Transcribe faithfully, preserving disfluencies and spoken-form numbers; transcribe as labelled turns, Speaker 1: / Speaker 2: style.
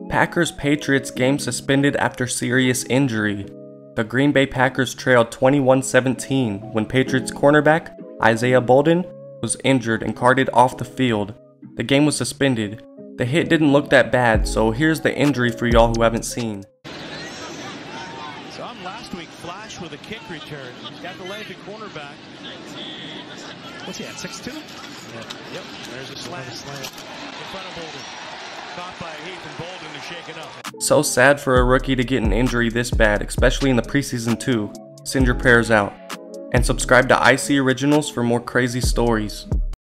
Speaker 1: Packers-Patriots game suspended after serious injury. The Green Bay Packers trailed twenty-one seventeen when Patriots cornerback Isaiah Bolden was injured and carted off the field. The game was suspended. The hit didn't look that bad, so here's the injury for y'all who haven't seen.
Speaker 2: So I'm last week Flash with a kick return. He's got the leg at cornerback. What's he at, six two? Yeah. Yep, there's a slant. slant. In front of Bolden. Caught by Heath and Bolden is shaken up.
Speaker 1: So sad for a rookie to get an injury this bad, especially in the preseason too. Send your prayers out. And subscribe to I C Originals for more crazy stories.